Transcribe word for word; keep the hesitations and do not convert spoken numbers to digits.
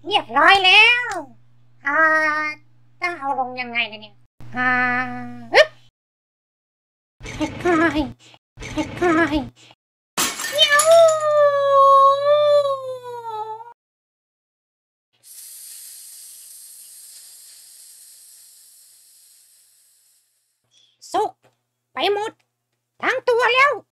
เรียบร้อยแล้วอ่าต้องเอาลงยังไงเนี่ยอ่าฮึบให้คลายให้คลายเย้าสุกไปหมดทั้งตัวแล้ว